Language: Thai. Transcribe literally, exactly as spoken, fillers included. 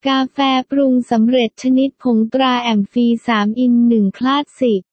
กาแฟปรุงสำเร็จชนิดผงตราแอมฟีสามอินหนึ่งคลาสสิก